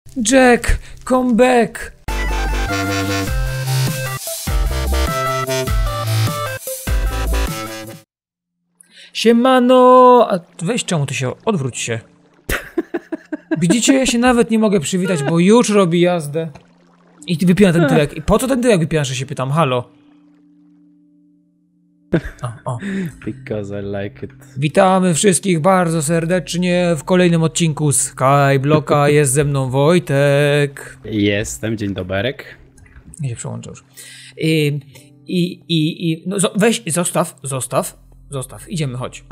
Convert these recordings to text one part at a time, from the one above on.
Jack, come back! Siemano! A weź, czemu ty się... Odwróć się. Widzicie, ja się nawet nie mogę przywitać, bo już robi jazdę. I ty wypijam ten tyłek. I po co ten tyłek wypijasz, że się pytam? Halo? O. Because I like it. Witamy wszystkich bardzo serdecznie w kolejnym odcinku Skyblocka. Jest ze mną Wojtek. Jestem, dzień doberek. Nie się przełączę już. No, weź, zostaw. Idziemy, chodź.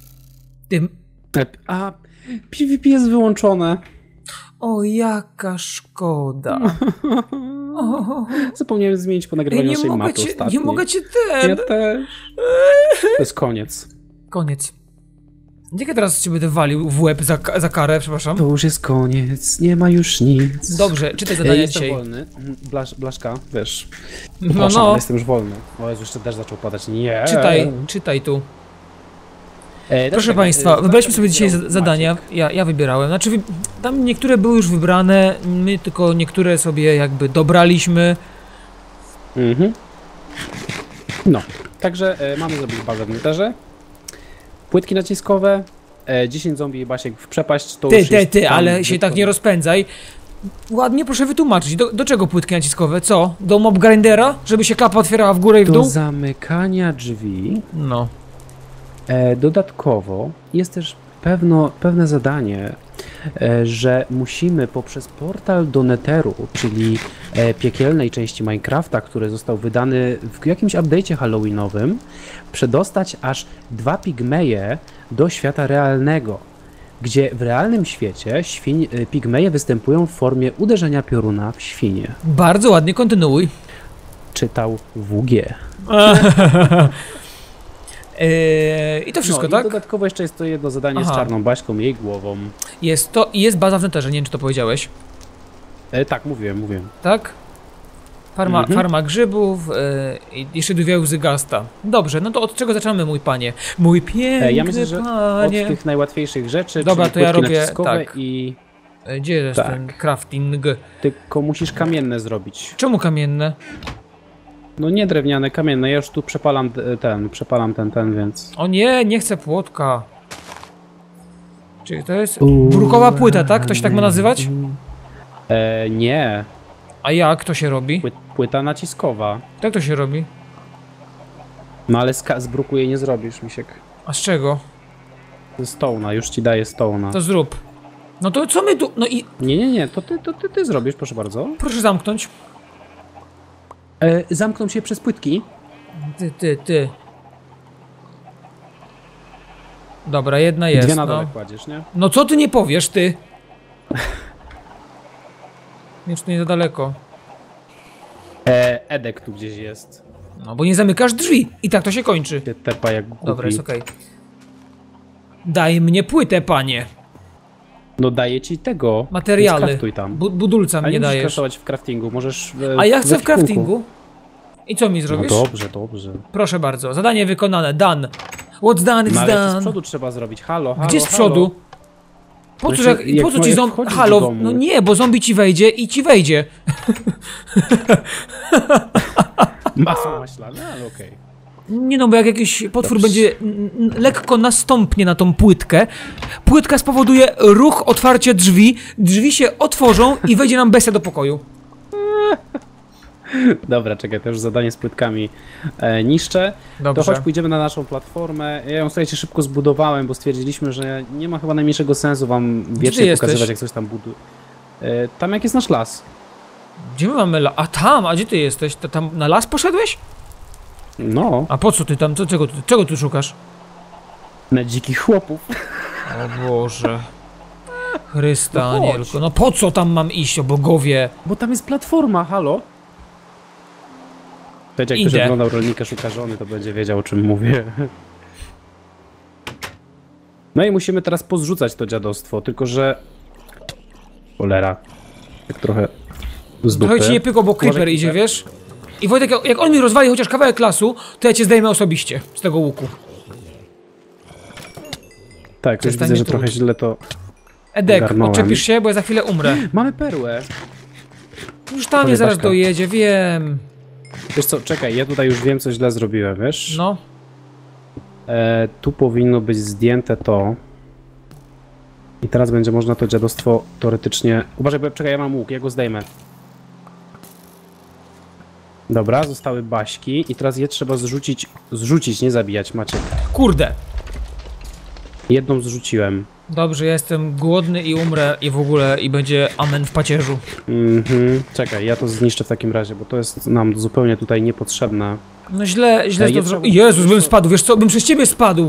A, PvP jest wyłączone. O, jaka szkoda. Zapomniałem zmienić po nagrywaniu naszej mapy ostatniej. Nie mogę cię Ja też. To jest koniec. Koniec. Jak ja teraz cię będę walił w łeb za karę, przepraszam? To już jest koniec, nie ma już nic. Dobrze, czytaj zadania jestem dzisiaj. wolny. Blaszka, wiesz. No. Jestem już wolny. O Jezu, jeszcze deszcz zaczął padać. Nie. Czytaj tu. Proszę Państwa, wybraliśmy sobie dzisiaj zadania. Ja wybierałem. Znaczy, tam niektóre były już wybrane, my tylko niektóre sobie jakby dobraliśmy. No, także mamy zrobić bazę w Netherze. Płytki naciskowe, 10 zombie i Basiek w przepaść. To już jest ale się tak nie rozpędzaj. Ładnie proszę wytłumaczyć, do czego płytki naciskowe? Co? Do mob grindera? Żeby się klapa otwierała w górę i w dół? Do zamykania drzwi. No. Dodatkowo jest też pewne zadanie, że musimy poprzez portal do Netheru, czyli piekielnej części Minecrafta, który został wydany w jakimś update'cie halloweenowym, przedostać aż 2 pigmeje do świata realnego, gdzie w realnym świecie pigmeje występują w formie uderzenia pioruna w świnie. Bardzo ładnie, kontynuuj. Czytał WG. I to wszystko, no, tak? I dodatkowo jeszcze jest to jedno zadanie z czarną Baśką, jej głową. Jest baza w Netherze, nie wiem czy to powiedziałeś. Tak, mówiłem. Tak? Farma grzybów, jeszcze 2 łzy gasta. Dobrze, no to od czego zaczynamy, mój panie? Mój piękny ja myślę, że panie. od tych najłatwiejszych rzeczy, dobra, czyli to ja robię tak. I... Gdzie jest ten crafting? Tylko musisz kamienne zrobić. Czemu kamienne? No nie drewniane, kamienne. Ja już tu przepalam ten, więc... O nie chcę płotka. Czyli to jest brukowa płyta, tak? To się tak ma nazywać? Nie. A jak to się robi? Płyta naciskowa. Jak to się robi? No ale z bruku jej nie zrobisz, misiek. A z czego? Ze stone'a, już ci daję stone'a. To zrób. No to co my tu... No i... Nie, to ty zrobisz, proszę bardzo. Proszę zamknąć. Zamkną się przez płytki. Ty. Dobra, jedna jest. 2 na dole kładziesz, nie? No co ty nie powiesz, ty? Jeszcze nie za daleko. Edek tu gdzieś jest. No bo nie zamykasz drzwi i tak to się kończy. Się tepa jak głupi. Dobra, jest okej. Daj mnie płytę, panie. No daję ci tego. Materiały. Skraftuj tam. Budulca mnie dajesz. Nie musisz kraftować w craftingu, możesz A ja chcę w craftingu. I co mi zrobisz? No dobrze. Proszę bardzo, zadanie wykonane, done. What's done is ale done. z przodu trzeba zrobić, halo. Gdzie z przodu? Po co ci zombie... Halo, no nie, bo zombie ci wejdzie i ci wejdzie. Masło maślane, ale okej. Nie no, bo jak jakiś potwór będzie lekko nastąpnie na tą płytkę, płytka spowoduje ruch, otwarcie drzwi się otworzą i wejdzie nam bestia do pokoju. Dobra, czekaj, to już zadanie z płytkami niszczę. Dobrze. To choć pójdziemy na naszą platformę. Ja ją, słuchajcie, szybko zbudowałem, bo stwierdziliśmy, że nie ma chyba najmniejszego sensu wam wiecznie pokazywać, jak coś tam buduje. Tam jak jest nasz las. Gdzie my mamy las? A tam, a gdzie ty jesteś? Tam na las poszedłeś? No. A po co ty tam? Czego tu szukasz? Na dzikich chłopów. O Boże. Chrysta, anielko. No po co tam mam iść, o bogowie? Bo tam jest platforma, halo? Słuchajcie, jak ktoś oglądał Rolnika Szuka Żony, to będzie wiedział, o czym mówię. No i musimy teraz pozrzucać to dziadostwo, tylko że... Cholera. Tak trochę z dupy. Trochę ci nie pykło, bo creeper idzie, wiesz? I Wojtek, jak on mi rozwali chociaż kawałek lasu, to ja cię zdejmę osobiście z tego łuku. Tak, już widzę, że trochę źle to... Edek, Ogarnąłem. odczepisz się, bo ja za chwilę umrę. Mamy perłę. Już tam mnie zaraz Baśka. dojedzie, wiem. Wiesz co, czekaj, ja tutaj już wiem, co źle zrobiłem, wiesz? No. Tu powinno być zdjęte to. I teraz będzie można to dziadostwo teoretycznie... Uważaj, bo czekaj, ja mam łuk, ja go zdejmę. Dobra, zostały baśki i teraz je trzeba zrzucić, nie zabijać, Maciek. Kurde. Jedną zrzuciłem. Dobrze, ja jestem głodny i umrę i w ogóle i będzie amen w pacierzu. Czekaj, ja to zniszczę w takim razie, bo to jest nam zupełnie tutaj niepotrzebne. No źle to trzeba- zrobiłem. Jezus, bym spadł, wiesz co, bym przez ciebie spadł.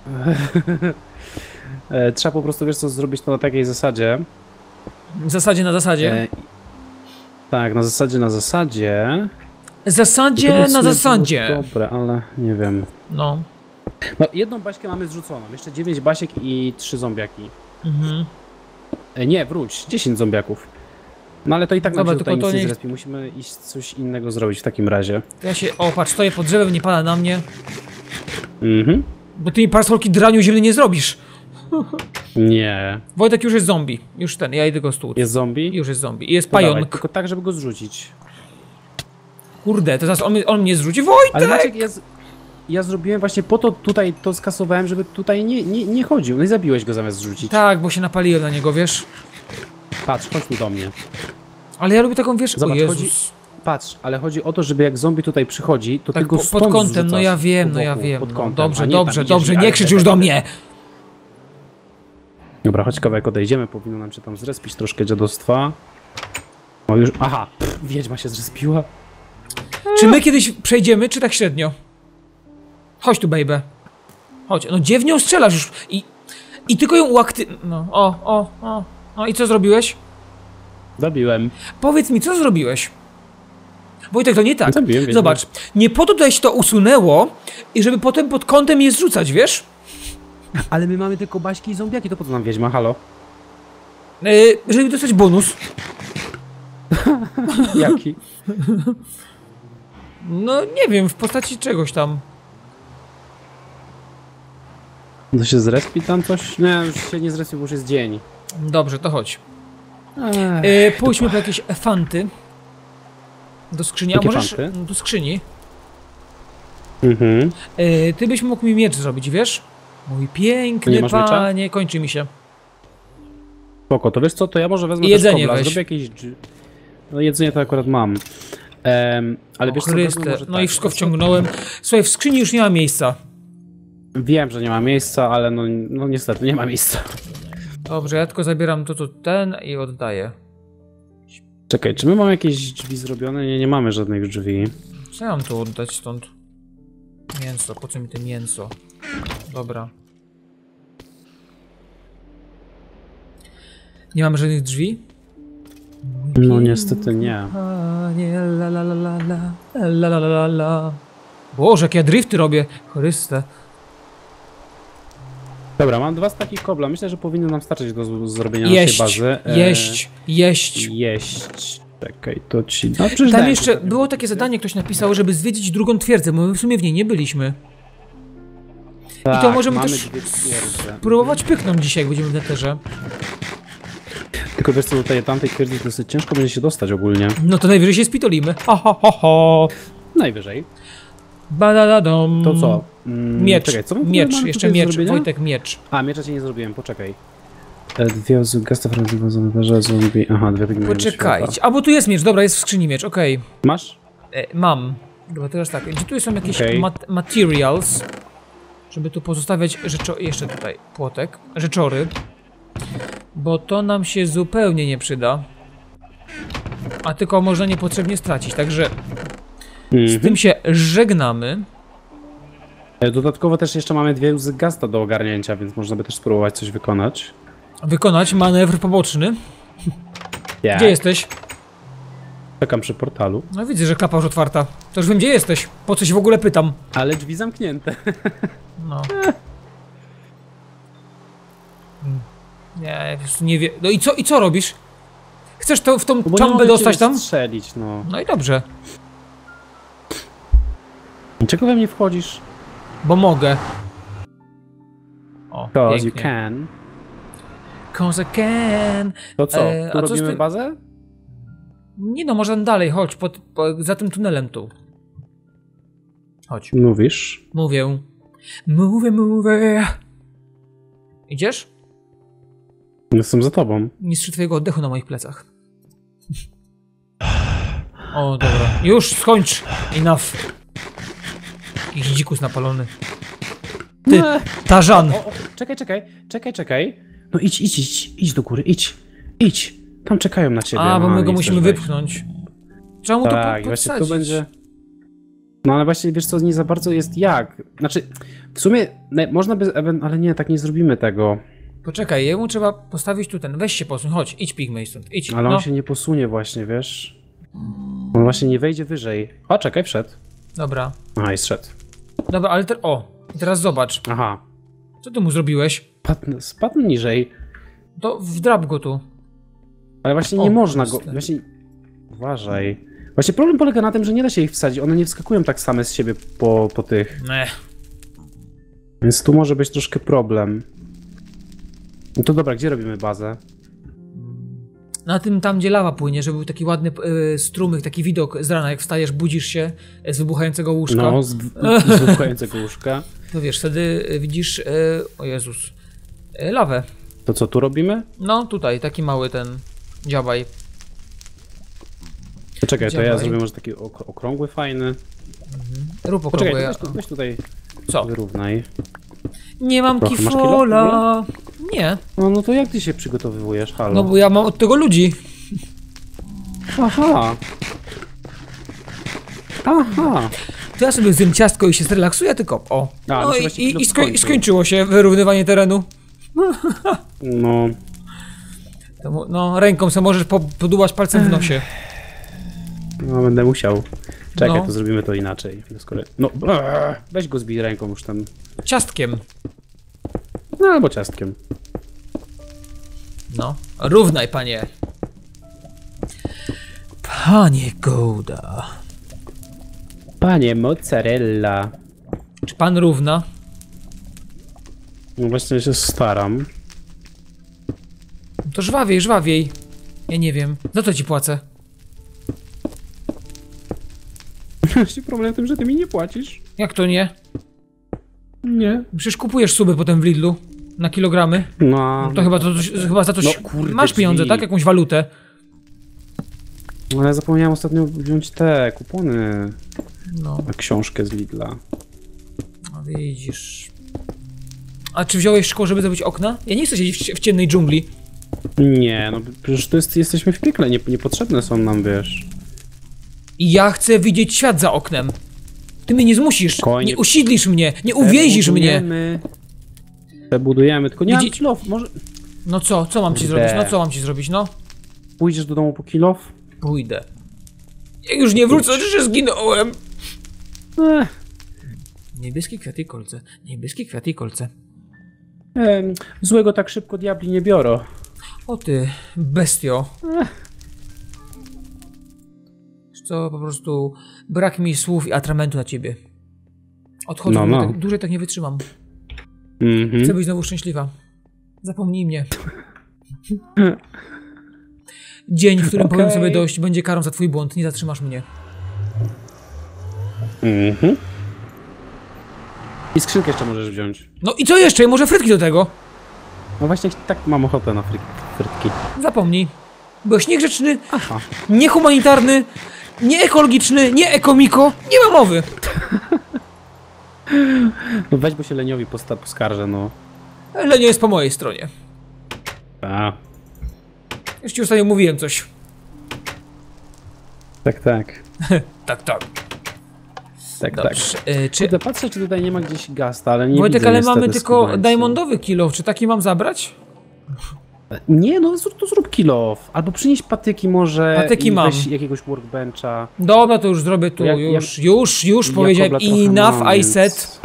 Trzeba po prostu, wiesz co, zrobić to na takiej zasadzie. W zasadzie na zasadzie. Tak, na zasadzie. Zasadzie To na było zasadzie. Dobre, ale nie wiem. No. No, jedną baśkę mamy zrzuconą, jeszcze 9 basiek i 3 zombiaki. Mhm. Nie, wróć, 10 zombiaków. No ale to i tak nam Dobra, się tutaj tylko nic to nie nie- zrespi, musimy iść coś innego zrobić w takim razie. Ja się, o patrz, stoję pod drzewem, nie pada na mnie. Mhm. Bo ty mi parasolki draniu ziemny nie zrobisz. Nie. Wojtek już jest zombie. Już ten, ja idę go stłuc. Jest zombie? Już jest zombie. I jest To dawaj, pająk. tylko tak, żeby go zrzucić. Kurde, to zaraz on mnie zrzuci. Ale Wojtek! Maciek, ja zrobiłem właśnie po to tutaj to skasowałem, żeby tutaj nie chodził. No i zabiłeś go zamiast zrzucić. Tak, bo się napaliłem na niego, wiesz. Patrz, chodź tu do mnie. Ale ja lubię taką, wiesz, Zobacz, o Jezus. chodzi- Patrz, ale chodzi o to, żeby jak zombie tutaj przychodzi, to Tak, ty go pod stąd kątem, no zrzucasz ja wiem, po no ja boku, wiem. pod No, kątem, dobrze, a nie dobrze, tam dobrze, idziesz i- nie ale krzycz już do tak, mnie! Dobra, chodź kawałek odejdziemy, powinno nam się tam zrespić troszkę dziadostwa. O już, aha, wiedźma się zrespiła. Czy my kiedyś przejdziemy, czy tak średnio? Chodź tu, baby. Chodź, no gdzie w nią strzelasz już? I tylko ją No, o, i co zrobiłeś? Zabiłem. Powiedz mi, co zrobiłeś? Wojtek, to nie tak. Zabiłem wiedźmę. Zobacz, nie po to tutaj się to usunęło, i żeby potem pod kątem je zrzucać, wiesz? Ale my mamy tylko baśki i zombiaki, to po co nam wiedźma, halo? Żeby dostać bonus. Jaki? No, nie wiem, w postaci czegoś tam. To się zrespi tam coś? Nie, już się nie zrespi, bo już jest dzień. Dobrze, to chodź. Pójdźmy po jakieś fanty. Do skrzyni, a Jakie możesz... fanty? Do skrzyni. Mhm. Ty byś mógł mi miecz zrobić, wiesz? Mój Nie piękny masz miecza? panie, kończy mi się. Spoko, to wiesz co, to ja może wezmę Jedzenie też kobla, weź. zrobię jakieś... No jedzenie to akurat mam. Ale wiesz co, wezmę Chryste. może No tak, i wszystko wezmę- wciągnąłem. Słuchaj, w skrzyni już nie ma miejsca. Wiem, że nie ma miejsca, ale no niestety nie ma miejsca. Dobrze, ja tylko zabieram to ten i oddaję. Czekaj, czy my mamy jakieś drzwi zrobione? Nie mamy żadnych drzwi. Co ja mam tu oddać stąd? Mięso, po co mi to mięso? Dobra. Nie mamy żadnych drzwi? No niestety nie. Panie, la la la la la, la la la la. Boże, jak ja drifty robię. Chryste. Dobra, mam 2 staki kobla. Myślę, że powinno nam starczyć do zrobienia naszej Jeść, bazy. jeść. Jeść. Czekaj, to ci... No, przecież Tam dałem jeszcze ci było takie zadanie, ktoś napisał, żeby zwiedzić drugą twierdzę, bo my w sumie w niej nie byliśmy. Tak, I to możemy mamy też 2 twierdze. Próbować pyknąć dzisiaj, jak będziemy w neterze. Tylko wiesz co, do tej tamtej twierdzy dosyć ciężko będzie się dostać ogólnie. No to najwyżej się spitolimy. Ha ha ha ha. Najwyżej. Badadadom. To co? Miecz, Czekaj, co my miecz, mamy jeszcze tutaj do miecz, zrobienia? Wojtek, miecz. A, miecza ci nie zrobiłem, poczekaj. 2 osób, gasta francuza, zamierza, zombie. Aha, 2 pigmenty. Poczekajcie. A, bo tu jest miecz, dobra, jest w skrzyni miecz, okej. Masz? Mam. Dobra, teraz tak, gdzie tu są jakieś Okej. materials, żeby tu pozostawiać jeszcze tutaj płotek, rzeczory, bo to nam się zupełnie nie przyda, a tylko można niepotrzebnie stracić, także z tym się żegnamy. Dodatkowo też jeszcze mamy 2 łzy gasta do ogarnięcia, więc można by też spróbować coś wykonać. Wykonać manewr poboczny. Yeah. Gdzie jesteś? Czekam przy portalu. No widzę, że klapa już otwarta. To już wiem, gdzie jesteś. Po co się w ogóle pytam? Ale drzwi zamknięte. No. Nie, po prostu nie wiem. No i co robisz? Chcesz to w tą Bo nie czambę mogę dostać cię tam? strzelić, no. No i dobrze, Czego we mnie wchodzisz? bo mogę. O, Because you pięknie. can. 'cause I can. To co, tu a co z robimy tym- bazę? Nie no, może dalej, chodź, za tym tunelem tu. Chodź. Mówisz? Mówię. Mówię. Idziesz? Jestem za tobą. Nie słyszę twojego oddechu na moich plecach. O, dobra. Już, skończ! Enough. Jakiś dzikus napalony. Ty, Tarzan! O, czekaj. No idź do góry, idź. Tam czekają na ciebie. A, bo no, my go nie musimy chcesz wejść. wypchnąć. Trzeba mu to Tak, właśnie podsadzić. to będzie... No ale właśnie, wiesz co, nie za bardzo jest jak. Znaczy, w sumie można by... Ale nie, tak nie zrobimy tego. Poczekaj, jemu trzeba postawić tu ten. Weź się posuń, chodź, idź Pigmej stąd, idź. Ale no. on się nie posunie właśnie, wiesz? On właśnie nie wejdzie wyżej. O, czekaj, wszedł. Dobra. Aha, i zszedł. Dobra, ale teraz zobacz. Aha. Co ty mu zrobiłeś? Spadł niżej. To wdrap go tu. Ale właśnie O, nie można go... kurde. Właśnie... Uważaj. Właśnie problem polega na tym, że nie da się ich wsadzić. One nie wskakują tak same z siebie po tych. Więc tu może być troszkę problem. No to dobra, gdzie robimy bazę? Na tym tam, gdzie lawa płynie, żeby był taki ładny strumyk, taki widok z rana, jak wstajesz, budzisz się z wybuchającego łóżka. No, z wybuchającego łóżka. To wiesz, wtedy widzisz, o Jezus, lawę. To co tu robimy? No tutaj, taki mały ten dziabaj. Poczekaj, to ja Działaj. zrobię może taki okrągły, fajny. Rób Poczekaj, okrągłe. weź tutaj Co? wyrównaj. Nie mam Trochę masz kifola. Nie, No to jak ty się przygotowywujesz, halo? no bo ja mam od tego ludzi. Aha. To ja sobie zjem ciastko i się zrelaksuję, tylko o. A, No no się właśnie chwilę skończył. skończyło się wyrównywanie terenu. No, No, ręką sobie możesz podubać palcem w nosie. no będę musiał. Czekaj, No. to zrobimy to inaczej. No, weź go zbij ręką już tam. Ciastkiem. No albo ciastkiem. No, równaj, panie. Panie Gouda. Panie mozzarella. Czy pan równa? No właśnie się staram. To żwawiej, żwawiej. Ja nie wiem. Za co ci płacę? Właśnie problem w tym, że ty mi nie płacisz. Jak to nie? Nie. Przecież kupujesz suby potem w Lidlu. Na kilogramy. No, To chyba za coś No, kurde, masz pieniądze, drzwi. tak? Jakąś walutę. ale zapomniałem ostatnio wziąć te kupony No, na książkę z Lidla. a widzisz. A czy wziąłeś szkło, żeby zrobić okna? Ja nie chcę siedzieć w ciemnej dżungli. Nie, no przecież jesteśmy w piekle, niepotrzebne są nam, wiesz. I ja chcę widzieć świat za oknem. Ty mnie nie zmusisz, Spokojnie. nie usiedlisz mnie, nie uwięzisz mnie. Przebudujemy, tylko nie mam Widzicie- kilof, może No co mam ci Kurde. zrobić? No co mam ci zrobić? No, pójdziesz do domu po kilof? pójdę. Jak już nie wrócę, to że zginąłem. Niebieskie kwiaty i kolce, niebieskie kwiaty i kolce. Złego tak szybko diabli nie biorą. O ty, bestio. Wiesz co, po prostu brak mi słów i atramentu na ciebie. Odchodzę, No. bo dłużej tak nie wytrzymam. Mhm. Chcę być znowu szczęśliwa. Zapomnij mnie. Dzień, w którym powiem Okej. sobie dość, będzie karą za twój błąd. Nie zatrzymasz mnie. Mhm. I skrzynkę jeszcze możesz wziąć. No i co jeszcze? Może frytki do tego? No właśnie tak mam ochotę na frytki. Zapomnij. Byłeś niegrzeczny, Aha. niehumanitarny, nieekologiczny, nie ekomiko. Nie ma mowy. No weź, bo się leniowi poskarżę, no. Ale nie jest po mojej stronie. A, Już ci ostatnio mówiłem coś. tak. Tak, tak. Tak. Dobrze. Czy... Kurde, patrzę, czy tutaj nie ma gdzieś gasta, ale nie Wojtek, widzę ale niestety mamy tylko skubańca. diamondowy kilof. Czy taki mam zabrać? Nie, no to zrób kilof. Albo przynieś patyki może. Patyki i mam. weź jakiegoś workbencha. Dobra, to już zrobię tu. Ja- Już powiedziałem kobla trochę enough, mam, I więc- said.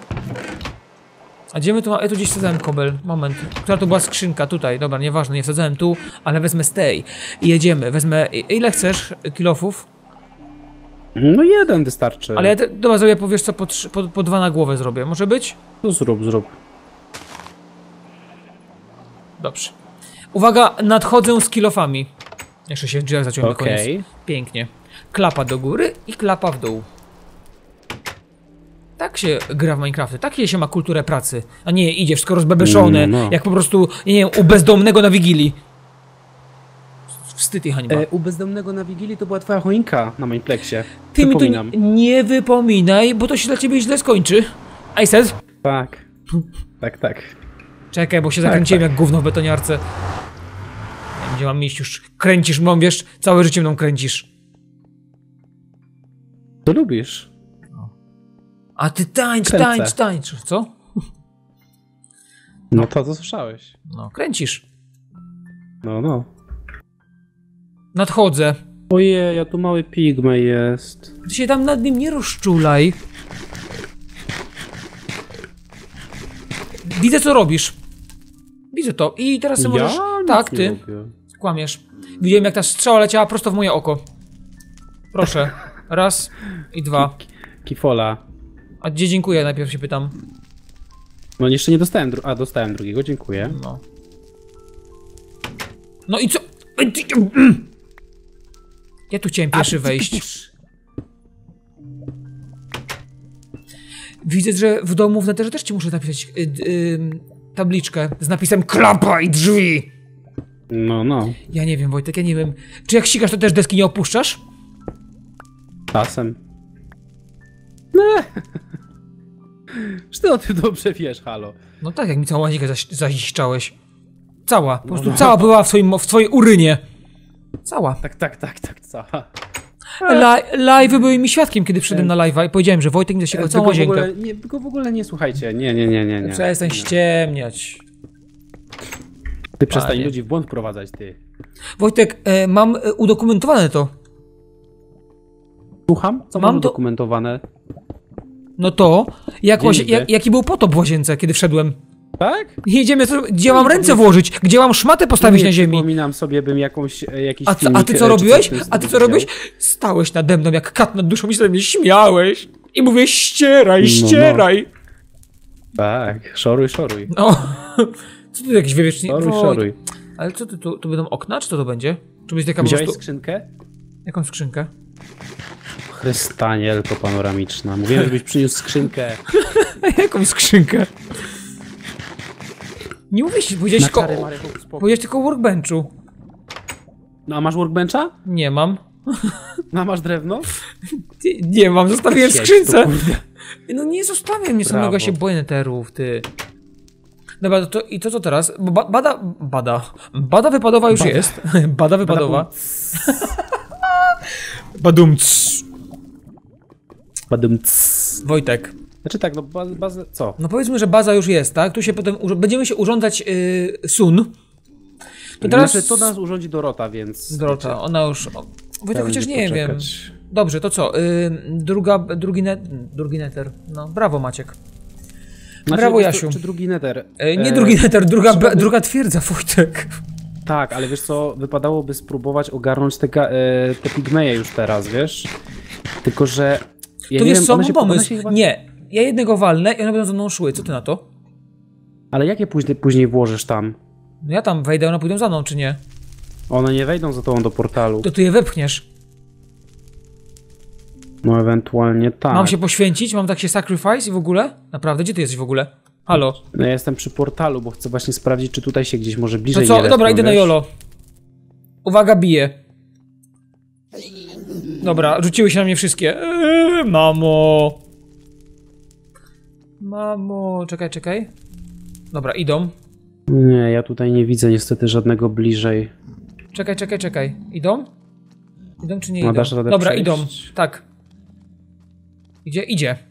A gdzie my tu mamy? Ja tu gdzieś wsadzałem kobel. Moment. Która to była skrzynka? Tutaj. Dobra, nieważne, nie wsadzałem tu, ale wezmę z tej. I jedziemy. Wezmę... Ile chcesz kilofów? No jeden wystarczy. Ale ja dobra, zrobię, powiesz co, po dwa na głowę zrobię. Może być? To zrób. Dobrze. Uwaga, nadchodzę z kilofami. Jeszcze się w drzwiach zaciąłem na koniec. Okej. Pięknie. Klapa do góry i klapa w dół. Tak się gra w Minecrafty, takie się ma kulturę pracy. A nie, idzie wszystko rozbebeszone, No. jak po prostu, nie wiem, u bezdomnego na Wigilii. Wstyd i hańba. U bezdomnego na Wigilii to była twoja choinka na Mineplexie. Ty mi to Przypominam. nie wypominaj, bo to się dla ciebie źle skończy. I said. Tak. Tak. Czekaj, bo się zakręciłem jak gówno w betoniarce. Nie wiem, gdzie mam iść już. Kręcisz mną, wiesz, całe życie mną kręcisz. To lubisz. A ty tańcz, Kręcę. tańcz. Co? No to co słyszałeś. No, kręcisz. No. Nadchodzę. Ojej, a tu mały pigmej jest. Ty się tam nad nim nie rozczulaj. Widzę, co robisz. Widzę to. I teraz ty możesz... Tak, nic ty. nie robię. Kłamiesz. Widziałem, jak ta strzała leciała prosto w moje oko. Proszę. Raz i dwa. Kifola. A gdzie dziękuję? Najpierw się pytam. No jeszcze nie dostałem dostałem drugiego, dziękuję. No. No i co? Ja tu chciałem pierwszy wejść. Widzę, że w domu w Netherze też ci muszę napisać tabliczkę z napisem klapa i drzwi. No. Ja nie wiem, Wojtek, ja nie wiem. Czy jak ścigasz, to też deski nie opuszczasz? Czasem. No. Czy ty o tym dobrze wiesz, halo? No tak, jak mi całą łazikę zaziszczałeś. Cała, po prostu cała była w twojej urynie. Cała. Tak, cała. Live'y były mi świadkiem, kiedy przyszedłem na live'a i powiedziałem, że Wojtek mi zasięgał całą łazienkę. Tylko w ogóle nie słuchajcie, nie. Przestań ściemniać. Ty przestań Panie. ludzi w błąd wprowadzać, ty. Wojtek, mam udokumentowane to. Słucham? Co Mam mam to- dokumentowane? No to, Dzień jaki był potop w łazience, kiedy wszedłem. Tak? Jedziemy, gdzie mam ręce włożyć, gdzie mam szmatę postawić na ziemi. Przypominam sobie, bym jakiś A filmik, ty co czy robiłeś? coś w tym A ty co stylu robiłeś? Stałeś nade mną jak kat nad duszą i sobie mnie śmiałeś. I mówię, ścieraj, No. ścieraj. widział. Tak, szoruj. No. Co ty jakiś wiewieczny... Szoruj. Ale co ty, tu będą okna, czy co to będzie? Czy będzie taka po Widziałeś prostu... skrzynkę? Jaką skrzynkę? Chrystanielko panoramiczna. Mówiłem, żebyś przyniósł skrzynkę. Jaką skrzynkę? Nie mówię ci, powiedziałeś tylko o workbenchu. No a masz workbencha? Nie mam. No a masz drewno? Nie mam, zostawiłem w Siedź, skrzynce. to kurde. No nie zostawiam mnie samego, Brawo. się boję neterów, ty. Dobra, i to co teraz? Bo Bada wypadowa już jest. Bada wypadowa. Badumc. Wojtek. Znaczy tak, no bazę... Co? No powiedzmy, że baza już jest, tak? Tu się potem będziemy się urządzać sun. To teraz... Znaczy, to nas urządzi Dorota, więc... Dorota, ona już... Wojtek, chociaż będzie nie wiem. poczekać. Dobrze, to co? Drugi neter. No, brawo Maciek. Znaczy, Brawo, wiesz co, Jasiu. Czy drugi nether? Nie drugi neter, druga twierdza, Wojtek. Tak, ale wiesz co, wypadałoby spróbować ogarnąć te pigmeje już teraz, wiesz? Tylko, że... Ja To nie wiesz wiem, co, one mam się- pomysł. one się chyba- Nie, ja jednego walnę i one będą za mną szły. Co ty na to? Ale jakie później włożysz tam? No ja tam wejdę, one pójdą za mną, czy nie? One nie wejdą za tobą do portalu. To ty je wepchniesz. No ewentualnie tak. Mam się poświęcić? Mam tak się sacrifice i w ogóle? Naprawdę? Gdzie ty jesteś w ogóle? Halo? No ja jestem przy portalu, bo chcę właśnie sprawdzić, czy tutaj się gdzieś może To bliżej co? nie Dobra, respią, idę na wiesz? jolo. Uwaga, bije. Dobra, rzuciły się na mnie wszystkie. Mamo. Mamo, czekaj. Dobra, idą. Nie, ja tutaj nie widzę niestety żadnego bliżej. Czekaj. Idą? Idą czy nie No, idą? dasz radę Dobra, przejść? idą. Tak. Idzie.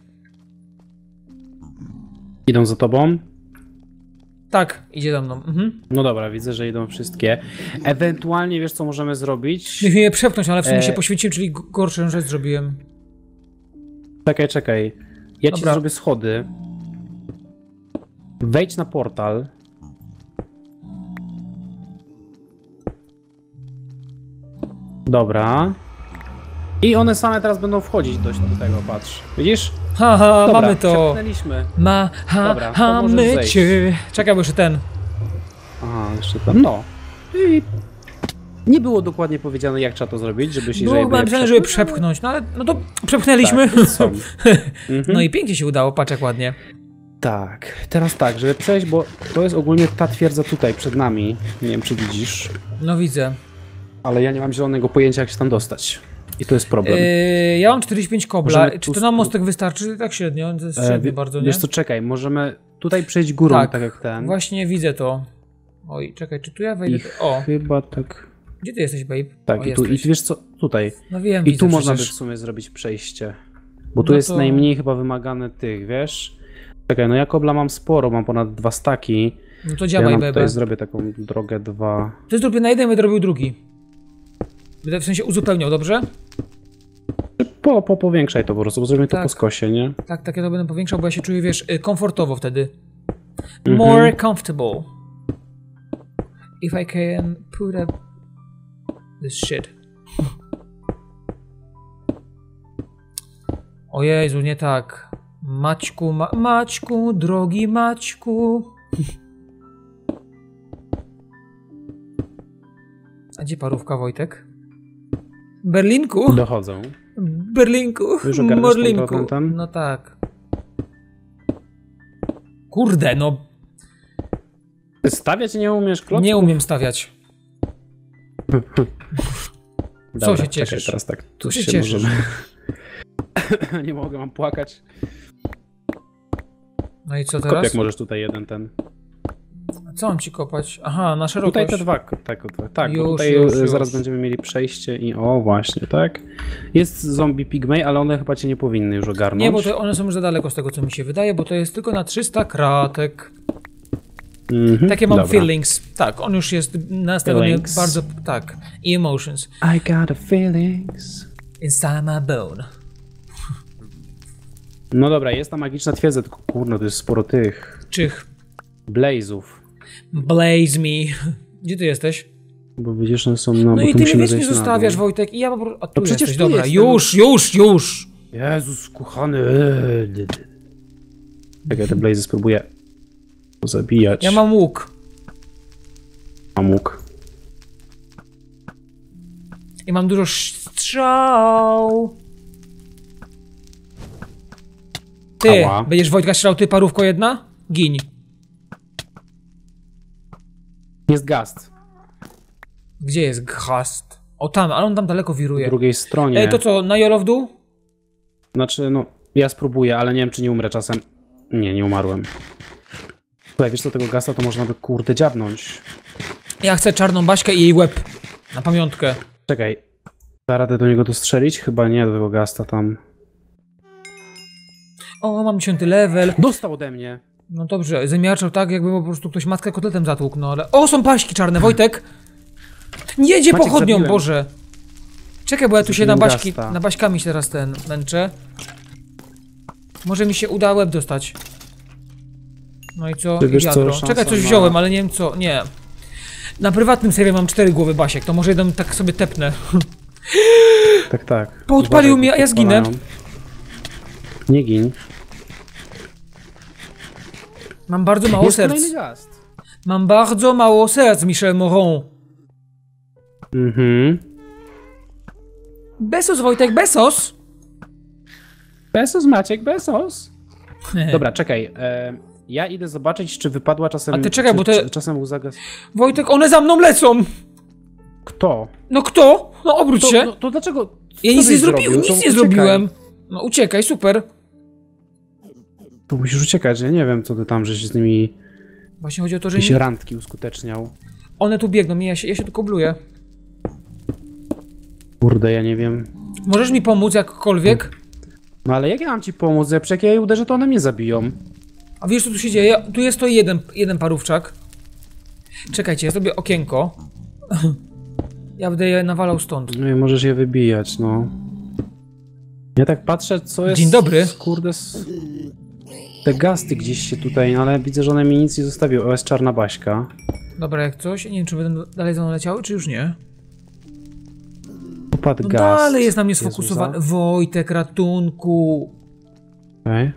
Idą za tobą? Tak, idzie za mną. Mhm. No dobra, widzę, że idą wszystkie. Ewentualnie wiesz, co możemy zrobić? Mieliśmy je przepchnąć, ale w sumie się poświęciłem, czyli gorszą rzecz zrobiłem. Czekaj. Ja ci Dobra. zrobię schody. Wejdź na portal. Dobra. I one same teraz będą wchodzić do tego, patrz. Widzisz? Haha, Dobra, mamy to. przepchnęliśmy. Dobra, to możesz Mamy zejść. cię. Czekaj, bo jeszcze ten. Aha, jeszcze tam. No. I nie było dokładnie powiedziane, jak trzeba to zrobić, żeby się... Było chyba napisane, żeby przepchnąć, no ale no to przepchnęliśmy. Tak, są. No i pięknie się udało, patrz jak ładnie. Tak, teraz tak, żeby przejść, bo to jest ogólnie ta twierdza tutaj, przed nami. Nie wiem, czy widzisz, No widzę. ale ja nie mam zielonego pojęcia, jak się tam dostać. I to jest problem. Ja mam 45 kobla. Możemy Czy tu to na mostek wystarczy? Tak średnio, to jest średnio bardzo, nie? Wiesz co, czekaj, możemy tutaj przejść górą, tak jak ten. Właśnie widzę to. Oj, czekaj, czy tu ja wejdę? I O, chyba tak... gdzie ty jesteś, babe? Tak, O, i tu, i jesteś. wiesz co, tutaj. No wiem, I widzę tu można by przecież. w sumie zrobić przejście. Bo tu No jest to- najmniej chyba wymagane tych, wiesz? Czekaj, no ja kobla mam sporo, mam ponad 2 staki. No to Ja działaj, nam baby. tutaj zrobię taką drogę 2. Ty zrobię na jeden, będę robił drugi. Będę w sensie uzupełniał, dobrze? Powiększaj to po prostu, bo zrobimy to Tak. po skosie, nie? Tak, ja to będę powiększał, bo ja się czuję, wiesz, komfortowo wtedy. Mhm. More comfortable. If I can put up this shit. O Jezu, nie tak. Maćku, Maćku, drogi Maćku. A gdzie parówka, Wojtek? Berlinku? Dochodzą. Berlinku, Już ogarniasz Morlinku. tą tam? No tak. Kurde, no Ty stawiać nie umiesz, klocków? nie umiem stawiać. Dobra, się czekaj, cieszysz? teraz tak, tu Co się się cieszysz? możemy... Nie mogę, mam płakać. No i co Kop teraz? jak możesz tutaj jeden ten. A co mam ci kopać? Aha, na szerokość. Tutaj te dwa, tak, Już, bo tutaj już. zaraz będziemy mieli przejście i o właśnie, tak. Jest zombie pigmej, ale one chyba cię nie powinny już ogarnąć. Nie, bo to one są już za daleko z tego, co mi się wydaje, bo to jest tylko na 300 kratek. Mhm, Takie mam dobra. feelings. Tak, on już jest nastawiony Feelings. bardzo... Tak. I emotions. I got a feelings. Inside my bone. No dobra, jest ta magiczna twierdza, tylko kurno, to jest sporo tych Czych. blazów. Blaze me. Gdzie ty jesteś? Bo widzisz, one są, no, No bo i tu ty mnie musimy wiecznie zejść na zostawiasz, dół. Wojtek, i ja po prostu... A tu No przecież jesteś, tu dobra. jestem. Już! Jezus, kochany. Czekaj, te blazy spróbuję zabijać. Ja mam łuk. Mam łuk. I mam dużo strzał. Ty, Ała. będziesz Wojtka strzelał, ty parówko jedna? Giń. Jest gast. Gdzie jest gast? O tam, ale on tam daleko Po wiruje. drugiej stronie. Ej, to co, na jolo w dół? Znaczy, no, ja spróbuję, ale nie wiem, czy nie umrę czasem. Nie, nie umarłem. Tutaj, wiesz co, tego gasta to można by, kurde, dziabnąć. Ja chcę czarną baśkę i jej łeb. Na pamiątkę. Czekaj. Da radę do niego dostrzelić? Chyba nie, do tego gasta tam. O, mam 10 level. Dostał ode mnie. No dobrze, zamiarczał tak, jakby po prostu ktoś matkę kotletem zatłukł, no ale... O, są paśki czarne, Wojtek! Jedzie Maciek, pochodnią, zabiłem. Boże! Czekaj, bo ja tu się Zabiłem na baśkami się teraz męczę. Może mi się uda łeb dostać. No i co? Ty I wiesz co, wiadro. szansa Czekaj, coś na- wziąłem, ale nie wiem co. Nie. Na prywatnym serwie mam 4 głowy basiek, to może jeden tak sobie tepnę. Tak, tak. Podpalił Uważaj, mnie, a ja zginę. podpalają. Nie gin. Mam bardzo mało Jest serc. kolejny gast. Mam bardzo mało serc, Michel Moron. Mhm. Besos, Wojtek, besos! Besos, Maciek, besos. Dobra, czekaj. Ja idę zobaczyć, czy wypadła czasem... A ty czekaj, czy, bo to- czy czasem łza gaz... Wojtek, one za mną lecą! Kto? No kto? No obróć się! To dlaczego... Ja co nic byś nie zrobiłem, zrobił? nic To nie uciekaj. zrobiłem. No uciekaj, super. To musisz uciekać, ja nie wiem, co ty tam, żeś z nimi Właśnie chodzi o to, że jakieś nie... randki uskuteczniał. one tu biegną i ja się tu kobluję. Kurde, ja nie wiem. Możesz mi pomóc jakkolwiek? No ale jak ja mam ci pomóc? Jak ja jej uderzę, to one mnie zabiją. A wiesz co tu się dzieje? Tu jest to jeden parówczak. Czekajcie, ja zrobię okienko. Ja będę je nawalał stąd. No i możesz je wybijać, no. Ja tak patrzę, co jest... Dzień dobry. Kurde, te gasty gdzieś się tutaj, ale widzę, że one mi nic nie zostawiły. O, jest czarna baśka. Dobra, jak coś. Nie wiem, czy będą dalej za mną leciały, czy już nie. Upadł No gast. dalej jest na mnie Jezusa. sfokusowany. Wojtek, ratunku. Okej.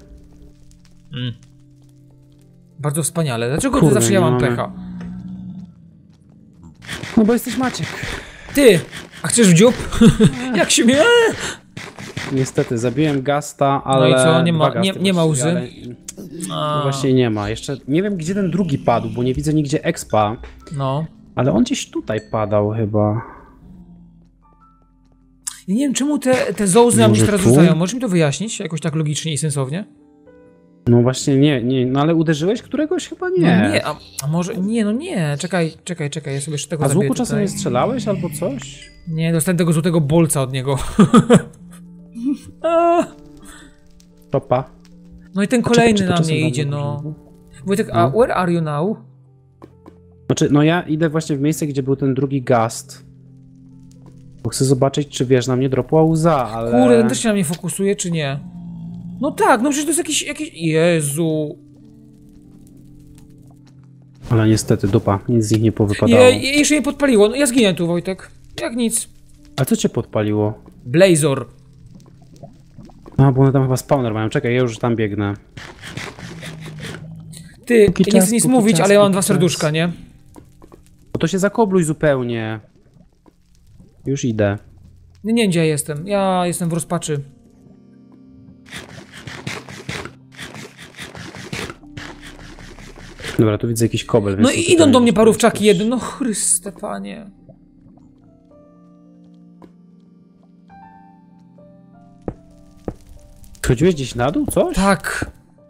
Bardzo wspaniale. Dlaczego Kurde, zawsze ja nie mam mamy. pecha? No bo jesteś Maciek. Ty! A chcesz w dziób? Jak się mnie... Niestety, zabiłem Gasta, ale... No i co? Nie ma- dwa gasty nie ma łzy? właściwie, ale... No właśnie nie ma. Jeszcze nie wiem, gdzie ten drugi padł, bo nie widzę nigdzie expa. No. Ale on gdzieś tutaj padał chyba. I nie wiem, czemu te zołzy nam Może się teraz tu? rzucają. Możesz mi to wyjaśnić? Jakoś tak logicznie i sensownie? No właśnie nie. No ale uderzyłeś któregoś? Chyba nie. No nie, a może... Nie, no nie. Czekaj. Ja sobie jeszcze tego A z zabiję łuku czasem tutaj. nie strzelałeś albo coś? Nie, dostałem tego złotego bolca od niego. A, Topa. no i ten kolejny Czekaj, na czasem mnie dam idzie, na no. brzegu. Wojtek, a where are you now? Znaczy, no ja idę właśnie w miejsce, gdzie był ten drugi Gast. Bo chcę zobaczyć, czy wiesz, na mnie dropła łza, ale... Kurde, ten też się na mnie fokusuje, czy nie? No tak, no przecież to jest jakiś... Jezu. Ale niestety, dupa, nic z nich nie powypadało. Jeszcze mnie podpaliło. No ja zginę tu, Wojtek. Jak nic. A co cię podpaliło? Blazor. A, bo one tam chyba spawner mają. Czekaj, ja już tam biegnę. Ty, Póki nie czas, chcę nic póki mówić, czas, ale ja mam póki dwa czas. serduszka, nie? Bo to się zakobluj zupełnie. Już idę. Nie wiem, gdzie ja jestem. Ja jestem w rozpaczy. Dobra, tu widzę jakiś kobel, więc... No to i tutaj idą do mnie już parówczaki jesteś. jeden. No Chryste, panie. Schodziłeś gdzieś na dół, coś? Tak.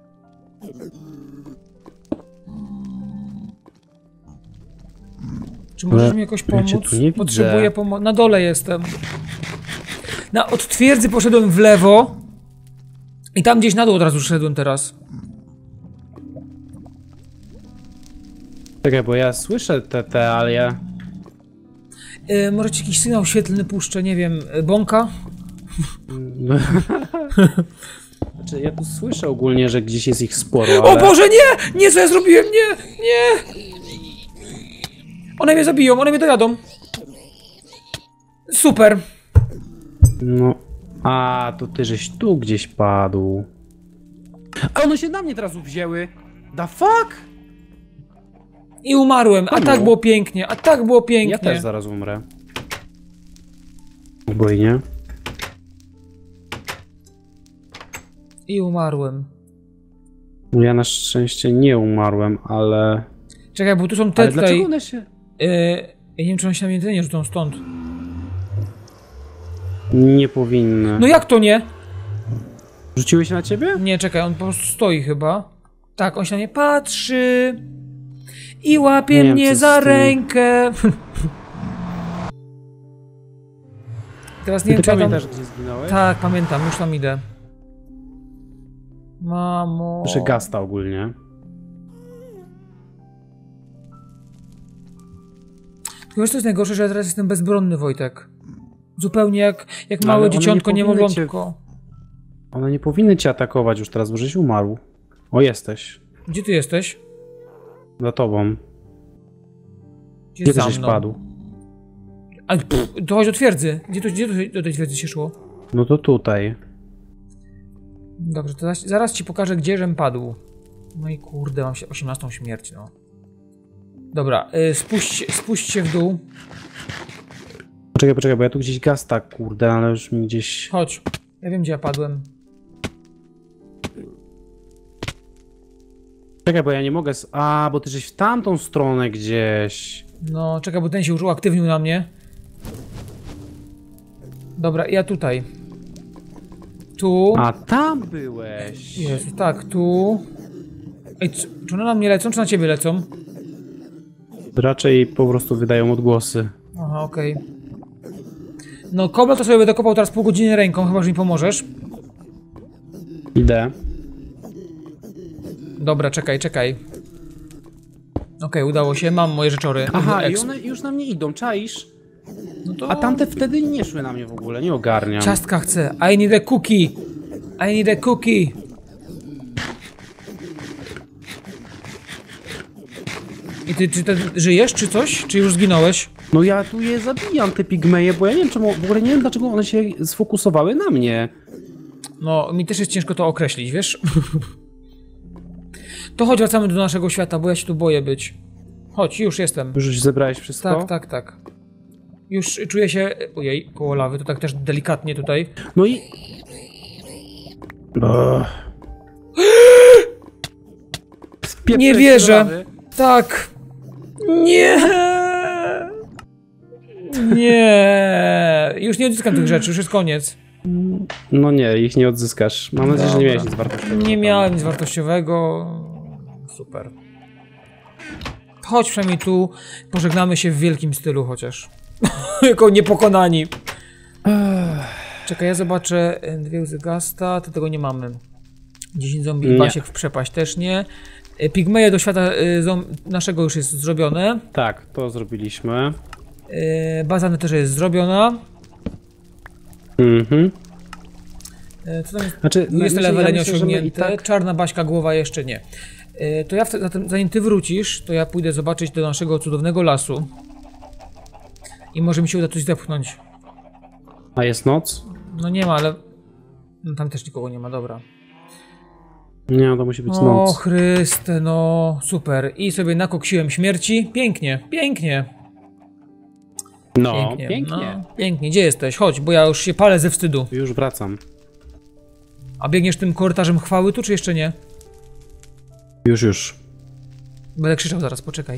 Czy możesz Ale mi jakoś ja cię pomóc? tu nie widzę. Potrzebuję pomocy. Na dole jestem. Od twierdzy poszedłem w lewo. I tam gdzieś na dół od razu szedłem teraz. Czekaj, bo ja słyszę ale ja... Może ci jakiś sygnał świetlny puszczę, nie wiem, bąka? No. Znaczy, ja tu słyszę ogólnie, że gdzieś jest ich sporo, O ale... Boże, nie! Nie, co ja zrobiłem? Nie! One mnie zabiją, one mnie dojadą. Super. No... A, to ty żeś tu gdzieś padł. A one się na mnie teraz wzięły! The fuck? I umarłem, a tak było pięknie, a tak było pięknie. Ja też zaraz umrę. Obojnie. I umarłem. No ja na szczęście nie umarłem, ale... Czekaj, bo tu są te Ale tutaj... dlaczego one się... Ja nie wiem, czy one się na mnie nie rzucą stąd. Nie powinny. No jak to nie? Rzuciły się na ciebie? Nie, czekaj, on po prostu stoi chyba. Tak, on się na mnie patrzy. I łapie Nie wiem, mnie co za z tym. rękę. Teraz nie Ty wiem, czy ja tam... pamiętasz, gdzie zginąłeś? Tak, pamiętam, już tam idę. Mamo... Proszę Gasta ogólnie. Tylko wiesz, co jest najgorsze, że ja teraz jestem bezbronny, Wojtek. Zupełnie jak No, małe ale one dzieciątko, nie powinny niemowlątko. One nie powinny cię atakować już teraz, bo żeś umarł. O, jesteś. Gdzie ty jesteś? Za tobą. Gdzie Gdzie ty za żeś mną? padł? A, to chodź do twierdzy. Gdzie do tej twierdzy się szło? No to tutaj. Dobrze, to zaraz ci pokażę, gdzie żem padł. No i kurde, mam się 18 śmierć, no. Dobra, spuśćcie w dół. Poczekaj, bo ja tu gdzieś Gasta, kurde, ale już mi gdzieś... Chodź. Ja wiem, gdzie ja padłem. Czekaj, bo ja nie mogę... A, bo ty żeś w tamtą stronę gdzieś. No, czekaj, bo ten się już uaktywnił na mnie. Dobra, ja tutaj. Tu. A, tam byłeś. Jezu, tak, tu. Ej, czy one na mnie lecą, czy na ciebie lecą? Raczej po prostu wydają odgłosy. Aha, okej. No, kobla to sobie będę kopał teraz pół godziny ręką, chyba że mi pomożesz. Idę. Dobra, czekaj. Okej, udało się, mam moje rzeczory. Aha, i one już na mnie idą, czaisz? No to... A tamte wtedy nie szły na mnie w ogóle, nie ogarniam. Ciastka chcę. I need a cookie. I need a cookie. I ty żyjesz, czy coś? Czy już zginąłeś? No ja tu je zabijam, te pigmeje, bo ja nie wiem czemu, w ogóle nie wiem dlaczego one się sfokusowały na mnie. No, mi też jest ciężko to określić, wiesz? To chodź, wracamy do naszego świata, bo ja się tu boję być. Chodź, już jestem. Już zebrałeś wszystko? Tak, tak, tak. Już czuję się... Ojej, koło lawy, to tak też delikatnie tutaj. No i... Nie wierzę! Tak! Nie! Nie! Już nie odzyskam tych rzeczy, już jest koniec. No nie, ich nie odzyskasz. Mam nadzieję, że nie miałeś nic wartościowego. Nie miałem nic wartościowego. Super. Chodź przynajmniej tu, pożegnamy się w wielkim stylu chociaż. Jako niepokonani. Czekaj, ja zobaczę 2 łzy gasta, to tego nie mamy. 10 zombie i Basiek w przepaść też nie. Pigmeje do świata naszego już jest zrobione. Tak, to zrobiliśmy. Baza też jest zrobiona. Mhm. Co tam jest? Znaczy, Jest levele nieosiągnięte. i tak... Czarna Baśka głowa jeszcze nie. To ja zanim ty wrócisz, to ja pójdę zobaczyć do naszego cudownego lasu. I może mi się uda coś zepchnąć. A jest noc? No nie ma, ale... No, tam też nikogo nie ma, dobra. Nie, to musi być O noc. Chryste, no super. I sobie nakoksiłem śmierci. Pięknie, pięknie. No, pięknie. No, pięknie. Gdzie jesteś? Chodź, bo ja już się palę ze wstydu. Już wracam. A biegniesz tym korytarzem chwały tu, czy jeszcze nie? Już. Będę krzyczał zaraz, poczekaj.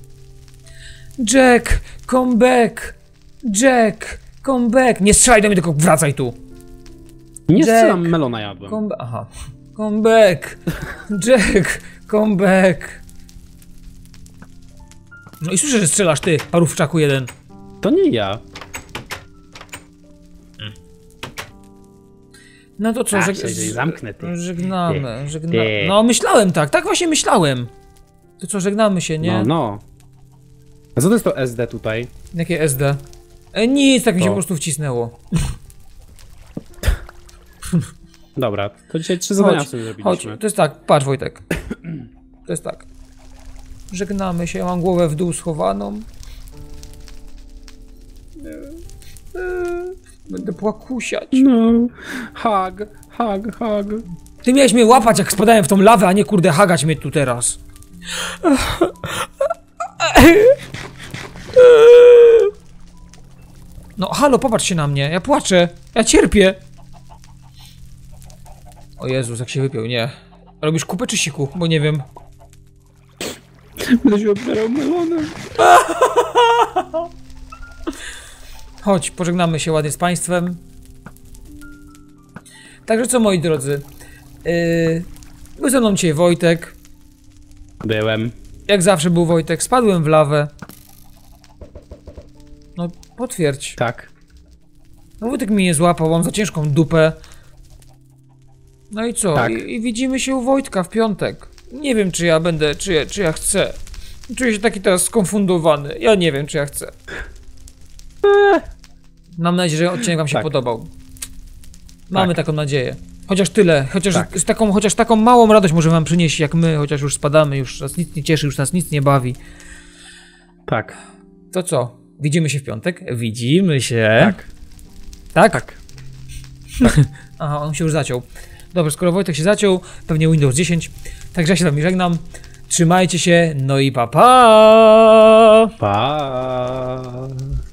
Jack, come back! Jack, come back! Nie strzelaj do mnie, tylko wracaj tu! Nie Jack, strzelam, melona jadłem. Aha. Come back! Jack, come back! No i słyszę, że strzelasz ty, parówczaku jeden. To nie ja. No to co, zamknę ty. żegnamy. Ty. No myślałem tak właśnie myślałem. To co, żegnamy się, nie? No. A co to jest to SD tutaj? Jakie SD? Nic, tak mi się To. po prostu wcisnęło. Dobra, to dzisiaj 3 zadania sobie Chodź, zrobiliśmy. to jest tak, patrz Wojtek. To jest tak. Żegnamy się, mam głowę w dół schowaną. Będę płakusiać. No. Hug. Ty miałeś mnie łapać, jak spadałem w tą lawę, a nie kurde hagać mnie tu teraz. No halo, popatrz się na mnie, ja płaczę, ja cierpię. O Jezus, jak się wypiął, nie. Robisz kupę czy siku? Bo nie wiem. Będę się obierał melonem. Chodź, pożegnamy się ładnie z państwem. Także co, moi drodzy. Był ze mną dzisiaj Wojtek. Byłem. Jak zawsze był Wojtek, spadłem w lawę. No, potwierdź. Tak. No Wojtek mnie nie złapał, mam za ciężką dupę. No i co? Tak. I widzimy się u Wojtka w piątek. Nie wiem, czy ja będę, czy ja chcę. Czuję się taki teraz skonfundowany. Ja nie wiem, czy ja chcę. Mam nadzieję, że odcinek wam się Tak. podobał. Mamy Tak. taką nadzieję. Chociaż tyle, Tak. chociaż taką małą radość może wam przynieść, jak my, chociaż już spadamy, już nas nic nie cieszy, już nas nic nie bawi. Tak. To co? Widzimy się w piątek? Widzimy się. Tak. Tak? Aha, on się już zaciął. Dobrze, skoro Wojtek się zaciął, pewnie Windows 10. Także ja się z wami żegnam. Trzymajcie się, no i pa pa! Pa.